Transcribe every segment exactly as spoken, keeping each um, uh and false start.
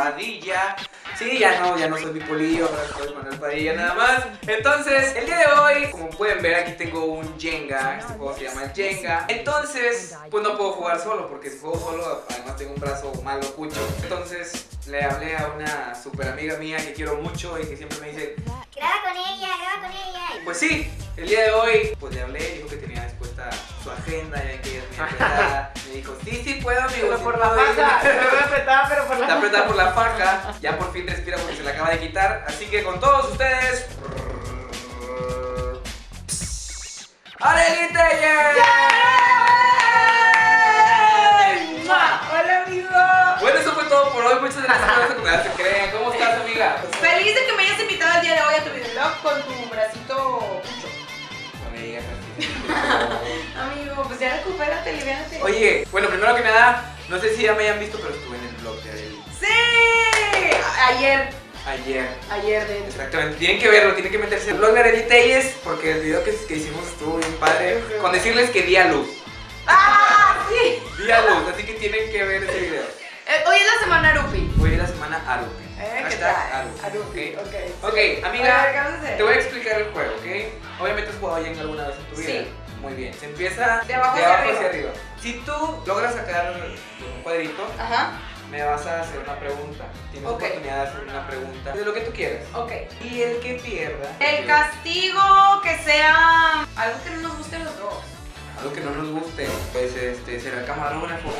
Padilla. Sí, ya no, ya no soy Pipolillo, ahora soy Manuel Padilla nada más. Entonces, el día de hoy, como pueden ver, aquí tengo un Jenga. Este juego se llama Jenga. Entonces, pues no puedo jugar solo, porque si juego solo, además tengo un brazo malo cucho. Entonces, le hablé a una super amiga mía que quiero mucho y que siempre me dice: graba con ella, graba con ella. Pues sí, el día de hoy, pues le hablé, dijo que tenía dispuesta su agenda, ya que ella es muy apretada. Me dijo: sí, sí puedo, amigo. Pero sí por puedo la ir". faja, estoy apretada, pero por la Está apretada por la faja, ya por fin respira porque se la acaba de quitar. Así que con todos ustedes, ¡Arely Telles! Hola, amigo. Bueno, eso fue todo por hoy. Muchas gracias por esa comunidad se creen. ¿Cómo estás, amiga? Feliz de que me hayas invitado el día de hoy a tu videolog con tu bracito pucho. No me digas así. Amigo, pues ya recupérate, aliviánate. Oye, bueno, primero que nada, no sé si ya me hayan visto, pero estuve en el vlog de Arely. ¡Sí! Ayer, Ayer. ayer de hecho. Exactamente, tienen que verlo, tienen que meterse en el blog de Arely Telles porque el video que, que hicimos estuvo bien padre. Con decirles que di a luz. ¡Ah, sí! Di a luz, así que tienen que ver ese video. Eh, hoy es la semana Arupi. Hoy es la semana Arupi. Eh, ¿qué Hashtag tal? Arupi. Arupi, ¿ok? ok. Ok, A ver, amiga, ¿qué vamos a hacer? te voy a explicar el juego, ¿ok? Obviamente has jugado Jenga alguna vez en tu vida. Sí. Muy bien, se empieza De abajo hacia arriba. arriba. Si tú logras sacar un cuadrito, Ajá, me vas a hacer una pregunta. Tienes Ok. oportunidad de hacer una pregunta de lo que tú quieras. ok. Y el que pierda. El castigo que sea algo que no nos guste a los dos. Algo que no nos guste, pues este, será camarógrafo.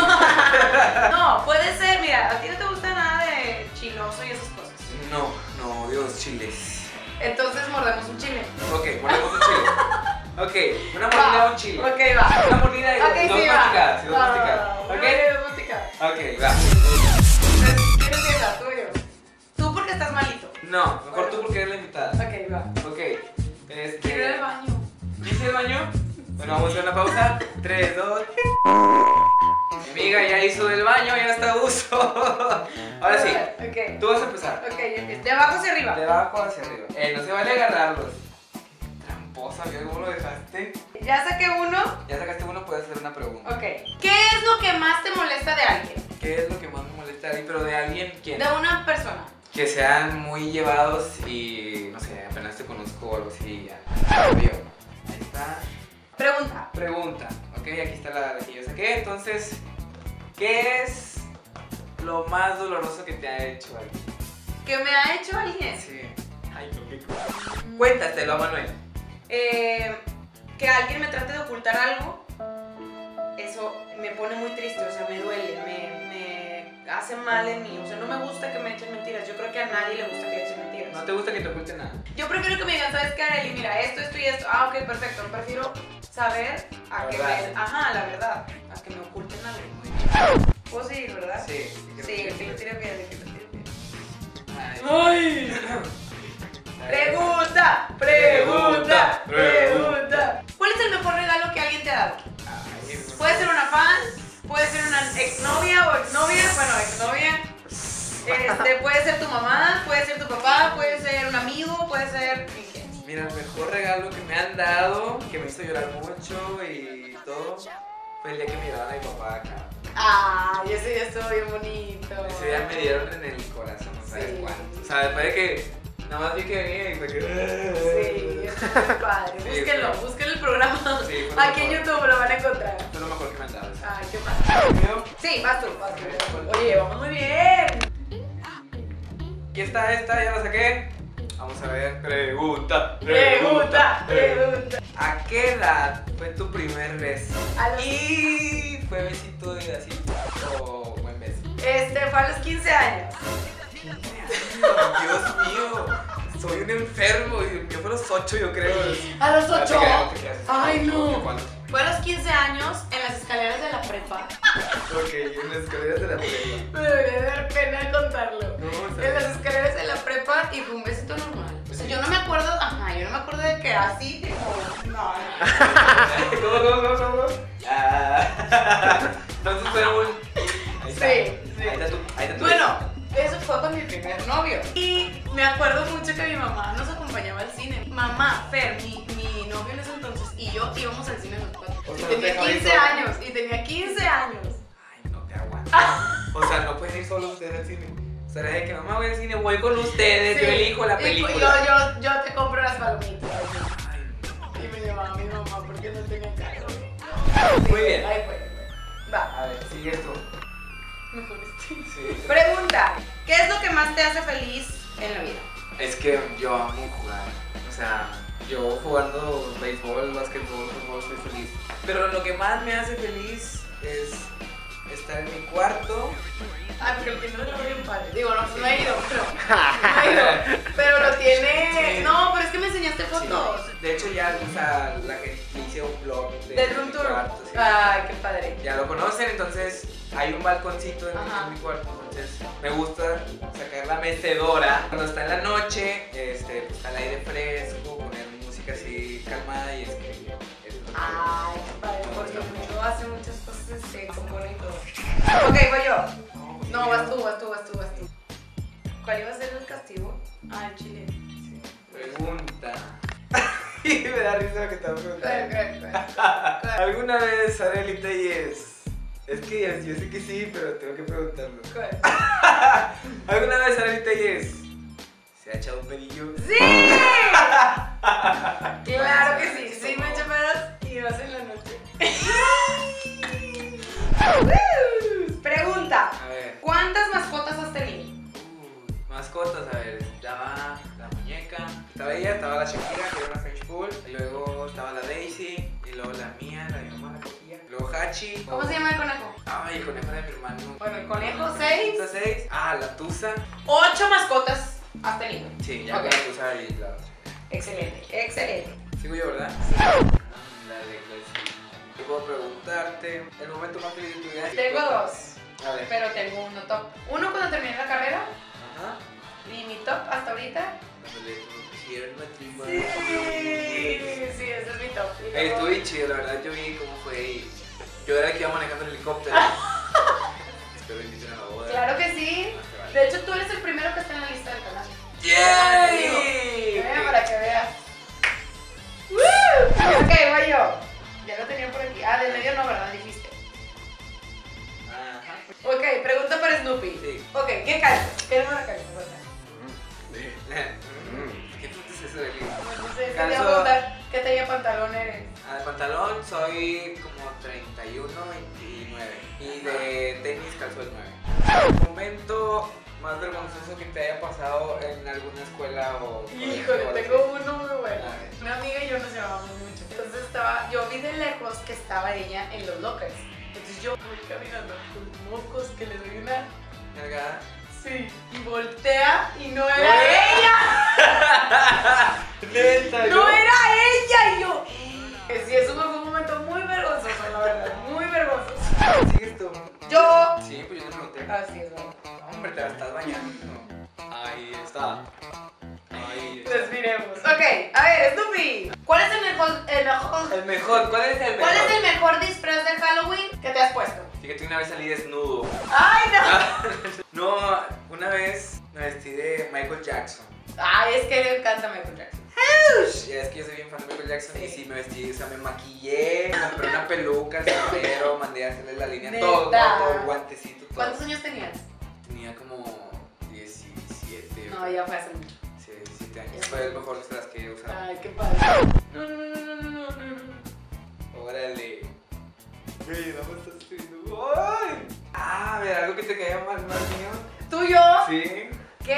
No, puede ser, mira, a ti no te gusta nada de chiloso y esas cosas. No, no, Dios, chiles. Entonces mordemos un chile. Ok, ponemos un chile. Ok, una mordida a un chile. Ok, va. Una mordida y dos, Ok, dos sí, va. masticadas. y Dos Va, masticadas. va, va. ¿Ok? Una dos masticadas. Ok, va. Entonces, ¿quién empieza? Tú o yo. Tú porque estás malito. No, mejor tú porque eres la invitada. Ok, va. Ok. Este. Quiero ir al baño. ¿Dice el baño? Bueno, vamos a hacer una pausa. tres, dos. Mi amiga ya hizo del baño, ya está a uso. Ahora sí, Ok. tú vas a empezar. Ok, yo empiezo. De abajo hacia arriba. De abajo hacia arriba. Eh, no se vale agarrarlos. Qué tramposa, amiga, ¿cómo lo dejaste? Ya saqué uno. Ya sacaste uno, puedes hacer una pregunta. Ok. ¿Qué es lo que más te molesta de alguien? ¿Qué es lo que más me molesta de ahí? Pero de alguien, ¿quién? De una persona. Que sean muy llevados y, no sé, apenas te conozco o algo así. Ya. Yo. Ahí está. Pregunta. Pregunta. Ok, aquí está la, la que yo saqué. Entonces, ¿qué es lo más doloroso que te ha hecho alguien? ¿Qué me ha hecho alguien? Sí. Ay, no, qué cruel. Cuéntatelo, Manuel. Eh, que alguien me trate de ocultar algo, eso me pone muy triste, o sea, me duele, me, me hace mal en mí, o sea, no me gusta que me echen mentiras, yo creo que a nadie le gusta que le echen mentiras. ¿No te gusta que te oculten nada? Yo prefiero que me digan, ¿sabes qué, Arely? Mira, esto, esto y esto, ah, ok, perfecto, prefiero saber a La que verdad. me, ajá, la verdad, a que me oculten algo. ¿Puedo seguir, verdad? Sí. Sí, el que lo tire bien, el que lo tire bien. Ay. Pregunta, pregunta, pregunta. ¿Cuál es el mejor regalo que alguien te ha dado? Ay, Puede ser una fan, puede ser una exnovia o exnovia, bueno, exnovia. Este, puede ser tu mamá, puede ser tu papá, puede ser un amigo, puede ser... ¿quién? Mira, el mejor regalo que me han dado, que me hizo llorar mucho y todo, fue el día que me llevaron a mi papá acá. Ay, ese día estuvo bien bonito. Ese día me dieron en el corazón, no sabes Sí. cuánto. O sea, después de que nada más vi que venía y fue que... Sí, estuvo muy padre. Sí, Búsquenlo, fue- búsquenlo el programa. Sí, fue lo Aquí en mejor. YouTube lo van a encontrar. Fue lo mejor que me han dado. Ay, qué padre. ¿Mío? Sí, vas tú, vas tú. Oye, vamos muy bien. Aquí está esta, ya la saqué. Vamos a ver. Pregunta, Pregunta, pregunta. ¿A qué edad fue tu primer beso? A los- Y fue besito de así o buen beso. Este, fue a los quince años. Dios mío, soy un enfermo. Yo fue a los ocho, yo creo. ¿A los No te ocho? creas, no te creas. Ay, no. ¿Cuándo? Fue a los quince años en las escaleras de la prepa. Ok, en las escaleras de la prepa. Me debería dar pena contarlo. No, o En sea, las escaleras de la prepa y fue un besito normal. O sea, yo no me acuerdo, ajá, yo no me acuerdo de que así, tipo, no, no. ¿Cómo, cómo, cómo, cómo? Ah. Entonces fue un... Ahí está. Sí, sí. Ahí está tu, ahí está tu Bueno, eso fue con mi primer novio. Y me acuerdo mucho que mi mamá nos acompañaba al cine. Mamá, Fer, mi, mi novio en ese entonces, y yo íbamos al cine los cuatro. O Y sea, no te tenía dejaba ir quince sola. años, y tenía quince años. Ay, no te aguanto. O sea, no pueden ir solos ustedes al cine. Será de que mamá voy al cine, voy con ustedes, Sí. yo elijo la Y- película. Y yo, yo, yo te compro las palomitas. Ay, Y me llevaba a mi mamá porque no tenía carro. Muy bien. Ahí fue, ahí fue. Va, a ver, sigue tú. mejor este. Sí. Pregunta, ¿qué es lo que más te hace feliz en la vida? Es que yo amo jugar. O sea, yo jugando béisbol, básquetbol, fútbol, soy feliz. Pero lo que más me hace feliz es estar en mi cuarto. Ah, porque el tiene lo bien padre. Digo, no, no he ido, pero. No he ido. Pero lo tiene. Sí. No, pero es que me enseñaste fotos. Sí. De hecho, ya, o sea, la que hice un blog de, Del de room mi tour. cuarto, sí. Ay, qué padre. Ya lo conocen, entonces hay un balconcito en, Ajá. en mi cuarto, entonces me gusta sacar la mecedora. Cuando está en la noche, este, pues está el aire fresco, poner música así calmada y escribir. Eso es lo que- Ay, qué padre, porque mucho hace muchas cosas, este, compone y todo. Ok, voy yo. No, vas tú, vas tú, vas tú, vas tú. ¿Cuál iba a ser el castigo? Ah, el chile. Sí. Pregunta. Y me da risa lo que te voy a ¿Cuál, preguntar. cuál, cuál? ¿Alguna vez Arely Telles? Es que yo sé que sí, pero tengo que preguntarlo. ¿Cuál? ¿Alguna vez Arely Telles se ha echado un pedillo? ¡Sí! Claro que sí, sí me echo pedos y vas en la noche. Pregunta, A ver. ¿cuántas mascotas has tenido? Uy, mascotas, a ver, estaba la muñeca, estaba ella, estaba la Shakira, que era una French Bull, y luego estaba la Daisy, y luego la mía, la de mi mamá, la cogía, luego Hachi. ¿Cómo se llama el conejo? Ay, el conejo de mi hermano. Bueno, el conejo, seis. Tusa, seis. Ah, la Tusa. Ocho mascotas has tenido. Sí, ya Ok. con la Tusa y la otra. Excelente, excelente. Sigo yo, ¿verdad? Dale, pues. Yo puedo preguntarte, el momento más feliz de tu vida. Tengo dos, A ver. pero tengo uno top. Uno cuando terminé la carrera Ajá. y mi top hasta ahorita. Cuando le propusieron Sí, matrimonio. sí, ese es mi top. Y Ey, luego- estuvo bien chido, la verdad yo vi cómo fue y yo era el que iba manejando el helicóptero. Espero inviten a la boda. Claro que sí. Más te vale. De hecho, tú eres el primero que está en la lista del canal. ¡Yay! Eh, para que veas. ¡Woo! Ok, voy yo. Ya lo tenía por aquí. Ah, del medio no, ¿verdad? Dijiste. Ajá. Ok, pregunta para Snoopy. Sí. Ok, ¿qué calza? ¿Qué número calza? ¿Qué puto es eso de mí? No sé, te Calzo- voy a preguntar qué talla de pantalón eres. Ah, de pantalón soy como treinta y uno, veintinueve. Y de tenis calzo el nueve. ¿El momento más vergonzoso que te haya pasado en alguna escuela o Híjole, colegio o tengo algo uno muy bueno. A ver. Una amiga y yo nos llevábamos mucho. Entonces estaba, yo vi de lejos que estaba ella en los lockers. Entonces yo voy caminando con mocos que le doy una. así? ¿Nalgada? Sí. Y voltea y no era ¿No era? ella. Neta, No era ella. Y yo. Que sí, eso me fue un momento muy vergonzoso, la verdad. Muy vergonzoso. ¿Sigues tú? Yo. Sí, pues yo te pregunté. Así es, bueno. Hombre, te la estás bañando. Ahí está. Ahí está. Respiremos. Ok, a ver, Snoopy. ¿Cuál es el mejor, el mejor, El mejor, ¿cuál es el mejor? ¿cuál es el mejor disfraz de Halloween que te has puesto? Fíjate, una vez salí desnudo. ¡Ay, no! No, una vez me vestí de Michael Jackson. Ay, es que le encanta Michael Jackson. Ya es que yo soy bien fan de Michael Jackson y Sí. sí me vestí, o sea, me maquillé, compré una peluca, el sombrero, mandé a hacerle la línea, ¿Neta? todo, todo, todo, guantecito, todo. ¿Cuántos años tenías? Tenía como diecisiete. No, ya fue hace mucho. Sí, diecisiete años. Fue el mejor disfraz que he usado. Ay, qué padre. No, no, no, no, no, no, no. Órale. Güey, no me estás pidiendo. ¡Ay! Ah, a ver, algo que te caiga mal, mal mío. ¿Tú y yo? Sí.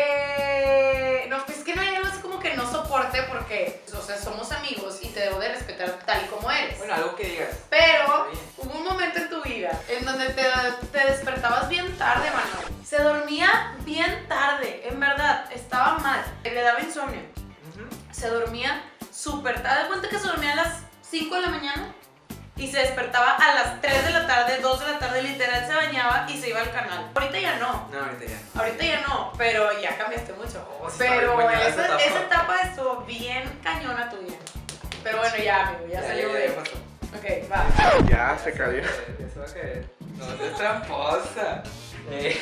Que... No, pues es que no hay algo así como que no soporte porque, o sea, somos amigos y te debo de respetar tal y como eres. Bueno, algo que digas. Pero hubo un momento en tu vida en donde te, te despertabas bien tarde, Manuel. Se dormía bien tarde, en verdad, estaba mal. Le daba insomnio. Ujú. Se dormía súper tarde. ¿Te cuenta que se dormía a las cinco de la mañana? Y se despertaba a las tres de la tarde, dos de la tarde, literal se bañaba y se iba al canal. Ahorita ya no. No, ahorita ya. Ahorita ya no, pero ya cambiaste mucho. Oh, sí, Pero está bien buena esa esa, etapa. esa etapa estuvo bien cañona tuya. Pero bueno, ya, amigo, ya, salió ya, de... ya pasó. Ok, va. Ya se cayó. Ya se va a caer. No, es tramposa. Eh.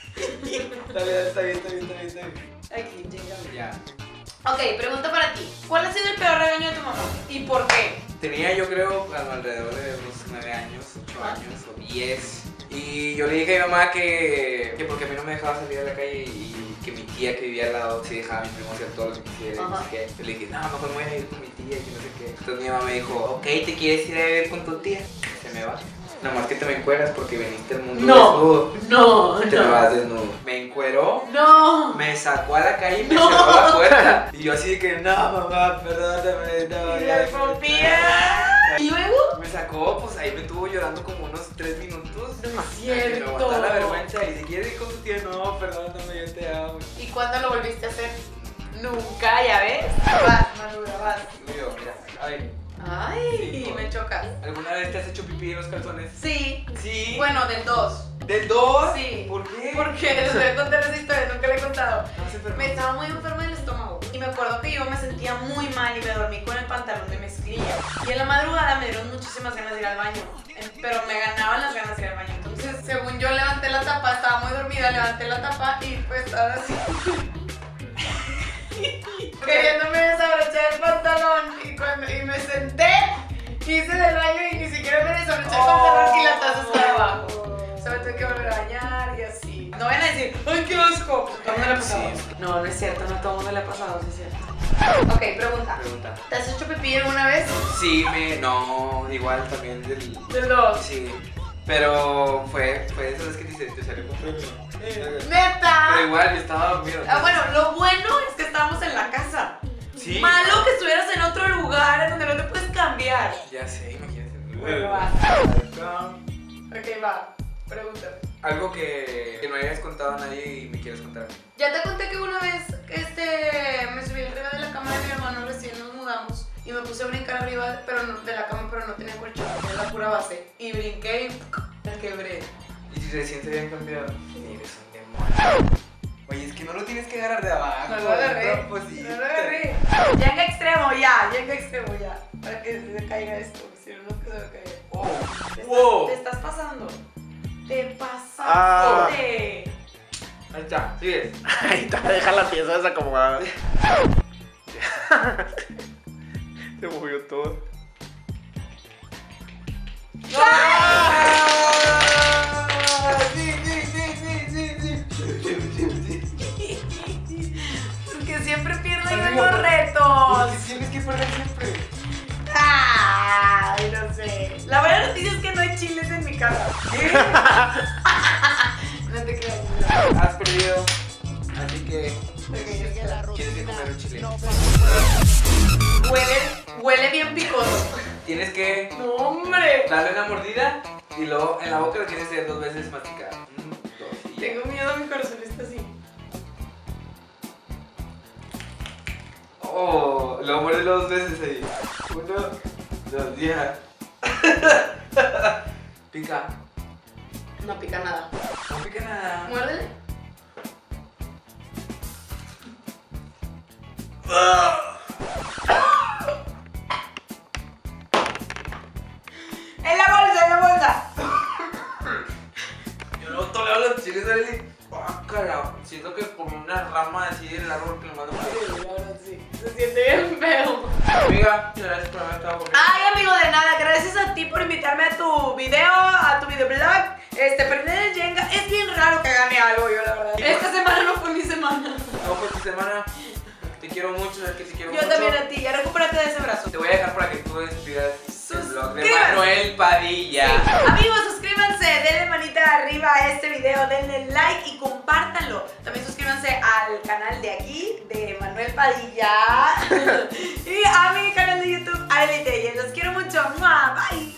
Dale, está bien, está bien, está bien, está bien. Aquí, llega. Ya. Ok, pregunta para ti. ¿Cuál ha sido el peor regaño de tu mamá? ¿Y por qué? Tenía yo creo alrededor de unos nueve años, ocho años o diez. Y yo le dije a mi mamá que, que porque a mí no me dejaba salir a la calle y que mi tía que vivía al lado sí dejaba a mi primo hacer todo lo que quisiera. Y no sé qué. Yo le dije, no, mejor me voy a ir con mi tía y que no sé qué. Entonces mi mamá me dijo, ok, ¿te quieres ir a vivir con tu tía? Y se me va. Nomás que te me encueras porque viniste al mundo No, desnudo. no, Te no. me vas desnudo. Me encueró. No. Me sacó a la calle y me No. cerró la puerta. Y yo así de que, no, mamá, perdóname, no. Y ya, la rompía. ¿Y luego? Me sacó, pues ahí me estuvo llorando como unos tres minutos. No es Hasta que cierto. me aguantaba la vergüenza y si quieres ir con tu tía, no, perdóname, yo te amo. ¿Y cuándo lo volviste a hacer? Nunca, ¿ya ves? Vas, Madura, vas. Digo, mira, a ver, Ay, Sí, me chocas. ¿alguna vez te has hecho pipí en los calzones? Sí. Sí. Bueno, del dos. ¿Del dos? Sí. ¿Por qué? Porque les voy a contar esa historia, nunca la he contado. No se enfermó. Me estaba muy enferma del estómago y me acuerdo que yo me sentía muy mal y me dormí con el pantalón de mezclilla. Y en la madrugada me dieron muchísimas ganas de ir al baño, en- pero me ganaban las ganas de ir al baño. Entonces, según yo levanté la tapa, estaba muy dormida, levanté la tapa y pues estaba así. Queriéndome desabrochar el pantalón y, cuando, y me senté, hice del baño y ni siquiera me desabroché el pantalón y la taza estaba abajo. O sea, me tuve que volver a bañar y así. No van a decir, ¡ay, qué asco! ¿Todo el mundo le ha pasado? Sí. No, no es cierto, no todo el mundo le ha pasado, sí es cierto. Ok, pregunta. Pregunta. ¿Te has hecho pipí alguna vez? Sí, me. No, igual también del. Del dos. Sí. Pero fue, fue de esas veces que te, te salió con premio. ¡Neta! Pero igual, yo estaba dormido. Ah, bueno, lo bueno es que estábamos en la casa. Sí. Malo que estuvieras en otro lugar en donde no te puedes cambiar. Ya sé, imagínate. Bueno, va. Ok, va. Pregúntame. Algo que, que no hayas contado a nadie y me quieres contar. Ya te conté que una vez este, me subí arriba de la cama de mi hermano, recién nos mudamos, y me puse a brincar arriba pero no, de la cama, pero no tenía colchón, era la pura base. Y brinqué y la quebré. Y si recién se habían cambiado. Eres un demonio. Oye, es que no lo tienes que agarrar de abajo. No lo agarré. Pues sí. No lo agarré. Yenga extremo, ya, yenga extremo, ya. Para que se caiga esto, si no, no se va a caer. Oh. Te estás- Wow. Te estás pasando. Te pasaste. Ah. Ahí está, sigues. Ahí está, deja la pieza desacomodada. Se movió todo. ¡Ah! Sí, sí, sí, sí, sí, sí. Sí, sí, sí. Porque siempre pierdo yo en Amigo, los ¿por- retos. Porque tienes que perder siempre. Ay, no sé. La buena noticia es que no hay chiles en mi casa. ¿Qué? No te creas. Has perdido. Así que Porque yo sé la- tienes que comer un chile. Huele, huele bien picoso. Tienes que No, hombre. darle una mordida y luego en la boca lo tienes que hacer dos veces masticar. Un, dos y ya. Tengo miedo, mi corazón está así. Oh, lo muerde dos veces ahí. Uno, dos, ya. Pica. No pica nada. No pica nada. Muérdele. En la bolsa, en la bolsa. Yo no tolero los chiles ahí. Ah, carajo. Siento que por una rama así del árbol que lo mando por ahí. Sí, ahora sí. Se siente bien feo. Amiga, gracias por haber estado conmigo. Ay, amigo, de nada. Gracias a ti por invitarme a tu video, a tu videoblog. Este, perder el Jenga. Es bien raro que gane algo, yo, la verdad. Esta semana no fue mi semana. No fue tu semana. Te quiero mucho, sabes que te quiero Yo mucho. también a ti. Ya recupérate de ese brazo. Te voy a dejar para que tú despidas el blog de Suscríbanse. Manuel Padilla. Sí. Amigos, suscríbanse, denle manita arriba a este video, denle like y compártanlo. También suscríbanse al canal de aquí, de Manuel Padilla. Y a mi canal de YouTube, Arely Telles. Los quiero mucho. ¡Mua! Bye.